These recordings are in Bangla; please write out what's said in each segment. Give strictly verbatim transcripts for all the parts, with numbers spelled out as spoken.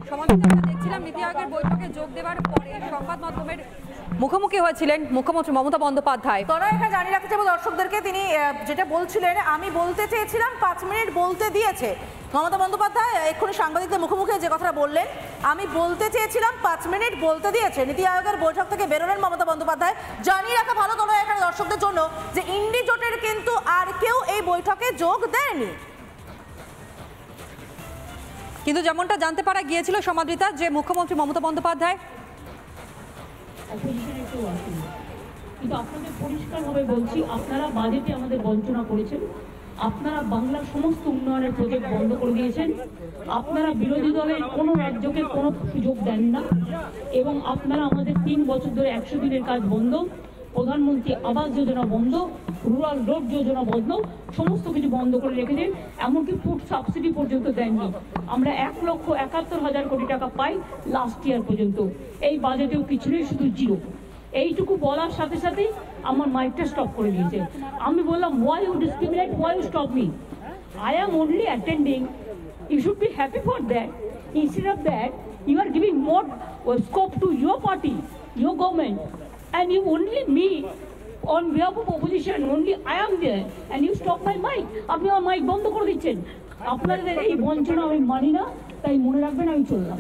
দেখছিলাম নীতি আয়োগের বৈঠকে যোগ দেওয়ার পরে সংবাদ মাধ্যমের মুখোমুখি হয়েছিলেন মুখ্যমন্ত্রী মমতা বন্দ্যোপাধ্যায়। তোরা এখানে জানিয়ে রাখতে চাইবো দর্শকদেরকে, তিনি যেটা বলছিলেন আমি বলতে চেয়েছিলাম পাঁচ মিনিট বলতে দিয়েছে। মমতা বন্দ্যোপাধ্যায় এক্ষুনি সাংবাদিকদের মুখোমুখি যে কথাটা বললেন, আমি বলতে চেয়েছিলাম পাঁচ মিনিট বলতে দিয়েছে। নীতি আয়োগের বৈঠক থেকে বেরোলেন মমতা বন্দ্যোপাধ্যায়। জানিয়ে রাখা ভালো তোরা এখানে দর্শকদের জন্য যে ইন্ডি জোটের কিন্তু আর কেউ এই বৈঠকে যোগ দেয়নি। কিন্তু যেমনটা জানতে পারা গিয়েছিল সমাদৃতা, যে মুখ্যমন্ত্রী মমতা বন্দ্যোপাধ্যায় কিন্তু আপনাদের পরিষ্কারভাবে বলছি, আপনারা বাজেটে আমাদের বঞ্চনা করেছেন, আপনারা বাংলার সমস্ত উন্নয়নের প্রজেক্ট বন্ধ করে দিয়েছেন, আপনারা বিরোধী দলের কোনো রাজ্যকে কোনো সুযোগ দেন না, এবং আপনারা আমাদের তিন বছর ধরে একশো দিনের কাজ বন্ধ, প্রধানমন্ত্রী আবাস যোজনা বন্ধ, রুরাল রোড যোজনা বন্ধ, সমস্ত কিছু বন্ধ করে রেখেছেন, এমনকি ফুড সাবসিডি পর্যন্ত দেননি। আমরা এক লক্ষ একাত্তর হাজার কোটি টাকা পাই লাস্ট ইয়ার পর্যন্ত, এই বাজেটেও কিছু নেই, শুধু জিরো। এইটুকু বলার সাথে সাথে আমার মাইকটা স্টপ করে দিয়েছে। আমি বললাম, why you discriminate, why you stop me, I am only attending, you should be happy for that. Instead of that you are giving more scope to your party, your government, and you only me on behalf of opposition, only I am there, and you stop my mic. আপনি আমার মাইক বন্ধ করে দিচ্ছেন। আপনাদের এই বঞ্চনা আমি মানি না, তাই মনে রাখবেন আমি চললাম।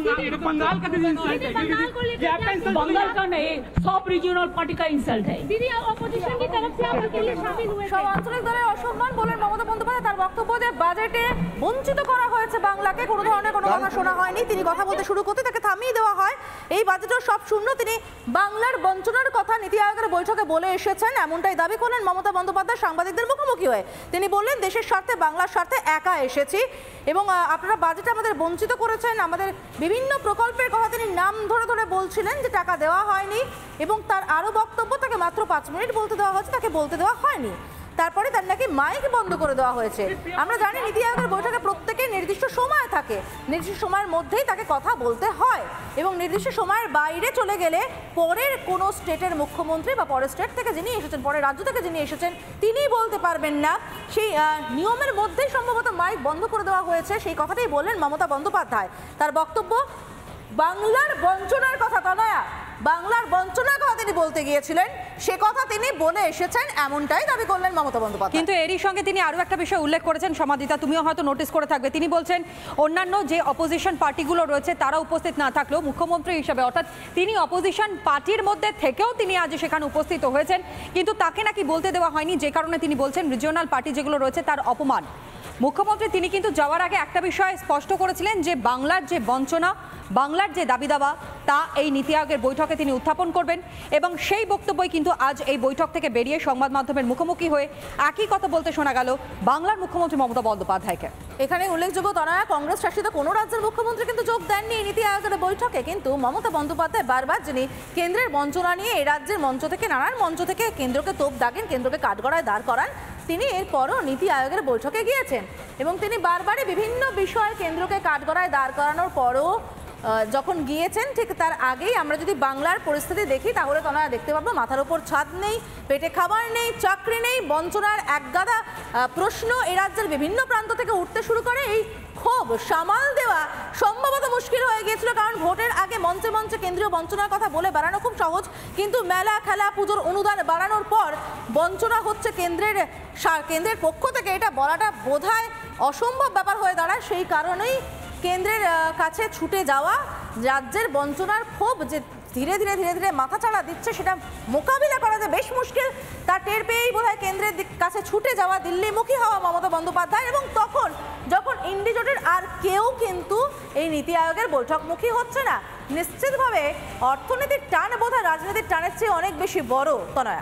बंगाल का नहीं, सब रीजनल पार्टी का इंसल्ट है। दीदी अपोजिशन की तरफ से आपके लिए शामिल हुए সব আঞ্চলিক দলের অসম্মান বলেন মমতা বন্দ্যোপাধ্যায়। তার বক্তব্য যে বাজেটে বঞ্চিত করা হয়েছে বাংলাকে, কোনো ধরনের কোনো কথা শোনা হয়নি। তিনি কথা বলতে শুরু করতে তাকে থামিয়ে দেওয়া হয়। এই বাজেটের সব শূন্য। তিনি বাংলার বঞ্চনার কথা নীতি আয়োগের বৈঠকে বলে এসেছেন, এমনটাই দাবি করলেন মমতা বন্দ্যোপাধ্যায় সাংবাদিকদের মুখোমুখি হয়ে। তিনি বললেন, দেশের স্বার্থে বাংলার স্বার্থে একা এসেছি, এবং আপনারা বাজেটে আমাদের বঞ্চিত করেছেন। আমাদের বিভিন্ন প্রকল্পের কথা তিনি নাম ধরে ধরে বলছিলেন যে টাকা দেওয়া হয়নি, এবং তার আরও বক্তব্য তাকে মাত্র পাঁচ মিনিট বলতে দেওয়া হয়েছে, তাকে বলতে দেওয়া হয়নি। তারপরে তার নাকি মাইক বন্ধ করে দেওয়া হয়েছে। আমরা জানি নীতি আয়োগের বৈঠকে প্রত্যেকের নির্দিষ্ট সময় থাকে, নির্দিষ্ট সময়ের মধ্যেই তাকে কথা বলতে হয়, এবং নির্দিষ্ট সময়ের বাইরে চলে গেলে পরের কোনো স্টেটের মুখ্যমন্ত্রী বা পরের স্টেট থেকে যিনি এসেছেন, পরের রাজ্য থেকে যিনি এসেছেন, তিনি বলতে পারবেন না। সেই নিয়মের মধ্যেই সম্ভবত মাইক বন্ধ করে দেওয়া হয়েছে, সেই কথাটাই বললেন মমতা বন্দ্যোপাধ্যায়। তার বক্তব্য, বাংলার বঞ্চনার কথা, তনয়া বাংলার বঞ্চনার কথা তিনি বলতে গিয়েছিলেন, সে কথা তিনি বলে এসেছেন, এমনটাই দাবি করলেন মমতা বন্দ্যোপাধ্যায়। কিন্তু এরই সঙ্গে তিনি আরও একটা বিষয় উল্লেখ করেছেন সমাদিতা, তুমিও হয়তো নোটিস করে থাকবে। তিনি বলছেন অন্যান্য যে অপোজিশন পার্টিগুলো রয়েছে তারা উপস্থিত না থাকলেও মুখ্যমন্ত্রী হিসেবে, অর্থাৎ তিনি অপোজিশন পার্টির মধ্যে থেকেও তিনি আজ সেখানে উপস্থিত হয়েছেন, কিন্তু তাকে নাকি বলতে দেওয়া হয়নি, যে কারণে তিনি বলছেন রিজিওনাল পার্টি যেগুলো রয়েছে তার অপমান। মুখ্যমন্ত্রী তিনি কিন্তু যাওয়ার আগে একটা বিষয় স্পষ্ট করেছিলেন যে বাংলার যে বঞ্চনা, বাংলার যে দাবি দাবা, তা এই নীতি আয়োগের বৈঠকে তিনি উত্থাপন করবেন, এবং সেই বক্তব্যই কিন্তু আজ এই বৈঠক থেকে বেরিয়ে সংবাদ মাধ্যমের মুখোমুখি হয়ে একই কথা বলতে শোনা গেল বাংলার মুখ্যমন্ত্রী মমতা বন্দ্যোপাধ্যায়কে। এখানে উল্লেখযোগ্য, তনয়া কংগ্রেস শাসিত কোনো রাজ্যের মুখ্যমন্ত্রী কিন্তু যোগ দেননি এই নীতি আয়োগের বৈঠকে, কিন্তু মমতা বন্দ্যোপাধ্যায় বারবার যিনি কেন্দ্রের বঞ্চনা নিয়ে এই রাজ্যের মঞ্চ থেকে, নানান মঞ্চ থেকে কেন্দ্রকে তোপ দাগেন, কেন্দ্রকে কাঠগড়ায় দাঁড় করান, তিনি এরপরও নীতি আয়োগের বৈঠকে গিয়েছেন, এবং তিনি বারবারই বিভিন্ন বিষয়ে কেন্দ্রকে কাঠগড়ায় দাঁড় করানোর পরও যখন গিয়েছেন, ঠিক তার আগেই আমরা যদি বাংলার পরিস্থিতি দেখি তাহলে তনয়া দেখতে পাবো মাথার উপর ছাদ নেই, পেটে খাবার নেই, চাকরি নেই, বঞ্চনার একগাদা প্রশ্ন এই রাজ্যের বিভিন্ন প্রান্ত থেকে উঠতে শুরু করে। এই ক্ষোভ সামাল দেওয়া সম্ভবত মুশকিল হয়ে গিয়েছিল, কারণ ভোটের আগে মঞ্চে মঞ্চে কেন্দ্রীয় বঞ্চনার কথা বলে বেড়ানো খুব সহজ, কিন্তু মেলা খেলা পুজোর অনুদান বাড়ানোর পর বঞ্চনা হচ্ছে কেন্দ্রের কেন্দ্রের পক্ষ থেকে, এটা বলাটা বোধহয় অসম্ভব ব্যাপার হয়ে দাঁড়ায়। সেই কারণেই কেন্দ্রের কাছে ছুটে যাওয়া, রাজ্যের বঞ্চনার ক্ষোভ যে ধীরে ধীরে ধীরে ধীরে মাথাচাড়া দিচ্ছে, সেটা মোকাবিলা করা যে বেশ মুশকিল, তা টের পেয়েই বোধহয় কেন্দ্রের কাছে ছুটে যাওয়া, দিল্লিমুখী হওয়া মমতা বন্দ্যোপাধ্যায়। এবং তখন যখন ইন্ডি জোটের আর কেউ কিন্তু এই নীতি আয়োগের বৈঠকমুখী হচ্ছে না, নিশ্চিতভাবে অর্থনীতির টান বোধহয় রাজনীতির টানের চেয়ে অনেক বেশি বড়, তনয়া।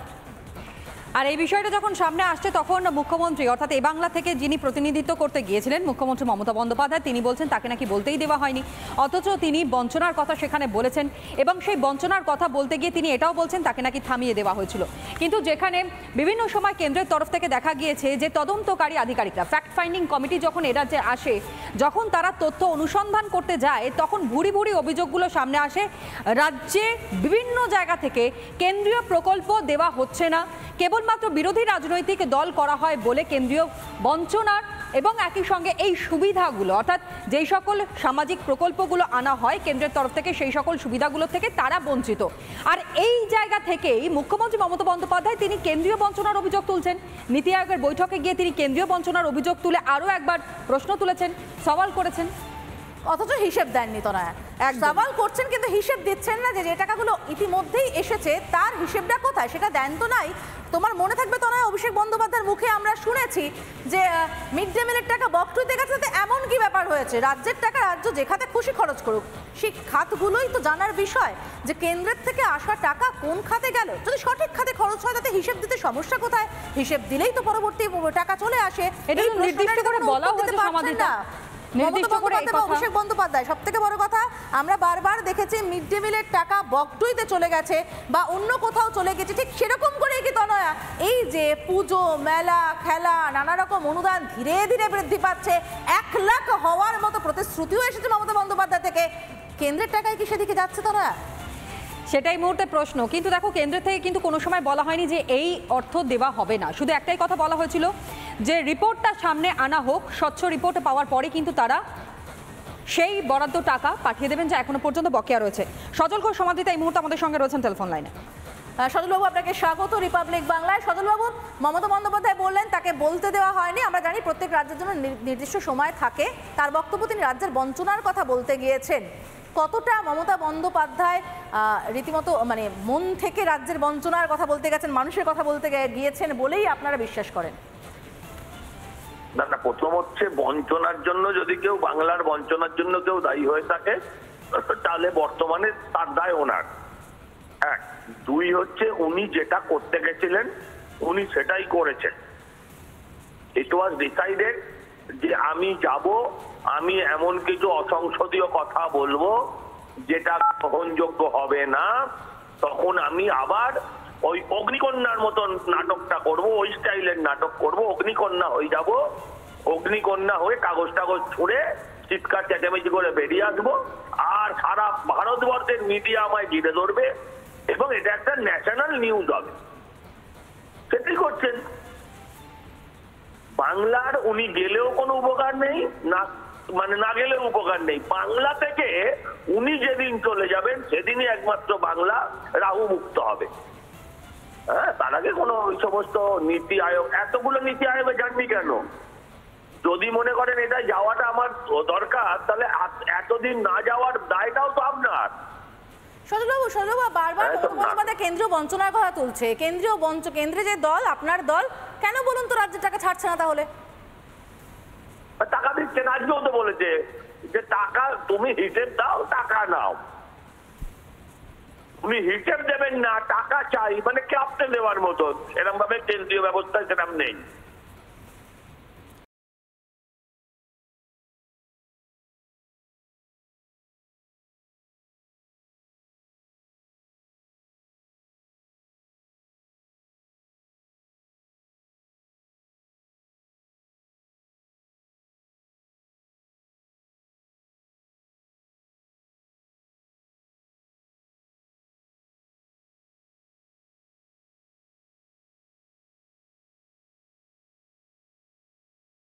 আর এই বিষয়টা যখন সামনে আসছে তখন মুখ্যমন্ত্রী, অর্থাৎ এই বাংলা থেকে যিনি প্রতিনিধিত্ব করতে গিয়েছিলেন মুখ্যমন্ত্রী মমতা বন্দ্যোপাধ্যায়, তিনি বলছেন তাকে নাকি বলতেই দেওয়া হয়নি, অথচ তিনি বঞ্চনার কথা সেখানে বলেছেন, এবং সেই বঞ্চনার কথা বলতে গিয়ে তিনি এটাও বলছেন তাকে নাকি থামিয়ে দেওয়া হয়েছিল। কিন্তু যেখানে বিভিন্ন সময় কেন্দ্রের তরফ থেকে দেখা গিয়েছে যে তদন্তকারী আধিকারিকরা, ফ্যাক্ট ফাইন্ডিং কমিটি যখন এ রাজ্যে আসে, যখন তারা তথ্য অনুসন্ধান করতে যায়, তখন ভুরি ভুরি অভিযোগগুলো সামনে আসে, রাজ্যে বিভিন্ন জায়গা থেকে কেন্দ্রীয় প্রকল্প দেওয়া হচ্ছে না, কেবল কেবলমাত্র বিরোধী রাজনৈতিক দল করা হয় বলে কেন্দ্রীয় বঞ্চনার এবং একই সঙ্গে এই সুবিধাগুলো অর্থাৎ যেই সকল সামাজিক প্রকল্পগুলো আনা হয় কেন্দ্রের তরফ থেকে সেই সকল সুবিধাগুলো থেকে তারা বঞ্চিত। আর এই জায়গা থেকেই মুখ্যমন্ত্রী মমতা বন্দ্যোপাধ্যায় তিনি কেন্দ্রীয় বঞ্চনার অভিযোগ তুলছেন। নীতি আয়োগের বৈঠকে গিয়ে তিনি কেন্দ্রীয় বঞ্চনার অভিযোগ তুলে আরও একবার প্রশ্ন তুলেছেন, সওয়াল করেছেন, অথচ হিসেব দেননি তনয়া। সওয়াল করছেন কিন্তু হিসেব দিচ্ছেন না যে যে টাকাগুলো ইতিমধ্যেই এসেছে তার হিসেবটা কোথায় সেটা দেন তো নাই। তোমার মনে থাকবে তনয়া, অভিষেক বন্দ্যোপাধ্যায়ের মুখে আমরা শুনেছি যে মিড ডে মিলের টাকা বকটুইতে গেছে, এমন কি ব্যাপার হয়েছে? রাজ্যের টাকা রাজ্য যে খাতে খুশি খরচ করুক, সেই খাতগুলোই তো জানার বিষয় যে কেন্দ্রের থেকে আসা টাকা কোন খাতে গেল। যদি সঠিক খাতে খরচ হয় তাতে হিসেব দিতে সমস্যা কোথায়? হিসেব দিলেই তো পরবর্তী টাকা চলে আসে। নির্দিষ্ট করে বলা হয়েছে সমাধিতা অভিষেক বন্দ্যোপাধ্যায় সব থেকে বড় কথা, আমরা বারবার দেখেছি মিড ডে মিলের টাকা বকটুইতে চলে গেছে বা অন্য কোথাও চলে গেছে, ঠিক সেরকম করে কি তনয়া এই যে পুজো মেলা খেলা নানা রকম অনুদান ধীরে ধীরে বৃদ্ধি পাচ্ছে, এক লাখ হওয়ার মতো প্রতিশ্রুতিও এসেছে মমতা বন্দ্যোপাধ্যায় থেকে, কেন্দ্রের টাকায় কি সেদিকে যাচ্ছে তনয়া? সেটাই মুহূর্তে প্রশ্ন। কিন্তু দেখো কেন্দ্র থেকে কিন্তু কোনো সময় বলা হয়নি যে এই অর্থ দেওয়া হবে না, শুধু একটাই কথা বলা হয়েছিল যে রিপোর্টটা সামনে আনা হোক, স্বচ্ছ রিপোর্ট পাওয়ার পরে কিন্তু তারা সেই বরাদ্দ টাকা পাঠিয়ে দেবেন যা এখনো পর্যন্ত বকেয়া রয়েছে। সজল ঘোষ সমাধিতা এই মুহূর্তে আমাদের সঙ্গে রয়েছেন টেলিফোন লাইনে। সজলবাবু আপনাকে স্বাগত রিপাবলিক বাংলায়। সজলবাবু, মমতা বন্দ্যোপাধ্যায় বললেন তাকে বলতে দেওয়া হয়নি। আমরা জানি প্রত্যেক রাজ্যের জন্য নির্দিষ্ট সময় থাকে, তার বক্তব্য তিনি রাজ্যের বঞ্চনার কথা বলতে গিয়েছেন। কতটা মমতা বন্দ্যোপাধ্যায় রীতিমতো মানে মন থেকে রাজ্যের বঞ্চনার কথা বলতে গেছেন, মানুষের কথা বলতে গিয়েছেন বলেই আপনারা বিশ্বাস করেন? না না, প্রথম হচ্ছে বঞ্চনার জন্য যদি কেউ বাংলার বঞ্চনার জন্য কেউ দায়ী হয়ে থাকে তাহলে বর্তমানে তার দায় ওনার। এক, দুই হচ্ছে উনি যেটা করতে গেছিলেন উনি সেটাই করেছেন। ইট ওয়াজ ডিসাইডেড যে আমি যাব, আমি এমন কিছু অসংসদীয় কথা বলবো যেটা গ্রহণযোগ্য হবে না, তখন আমি আবার ওই অগ্নিকন্যার মতন নাটকটা করব, ওই স্টাইলের নাটক করব, অগ্নিকন্যা হয়ে যাব, অগ্নিকন্যা হয়ে কাগজ টাগজ ছুঁড়ে চিৎকার চেঁচামেচি করে বেরিয়ে আসবো, আর সারা ভারতবর্ষের মিডিয়া আমায় ঘিরে ধরবে এবং এটা একটা ন্যাশনাল নিউজ হবে। সেটাই করছেন। বাংলার উনি গেলেও কোনো উপকার নেই, না মানে না গেলেও উপকার নেই। বাংলা থেকে উনি যেদিন চলে যাবেন সেদিনই একমাত্র বাংলা রাহু মুক্ত হবে। হ্যাঁ, তার আগে কোনো ওই সমস্ত নীতি আয়োগ, এতগুলো নীতি আয়োগে যাননি কেন? যদি মনে করেন এটা যাওয়াটা আমার দরকার তাহলে এতদিন না যাওয়ার দায়টাও তো আপনার। সজলবাবু, সজলবাবু বারবার বন্দ্যোপাধ্যায় কেন্দ্রীয় বঞ্চনার কথা তুলছে। কেন্দ্রীয় বঞ্চ কেন্দ্রে যে দল, আপনার দল, কেন বলুন তো রাজ্যের টাকা ছাড়ছে না তাহলে? টাকা দিচ্ছেন, আজকেও তো বলেছে যে টাকা তুমি হিসেব দাও, টাকা নাও। তুমি হিসেব দেবেন না, টাকা চাই মানে ক্লাবতে দেওয়ার মতন, এরকম ভাবে কেন্দ্রীয় ব্যবস্থায় সেরকম নেই।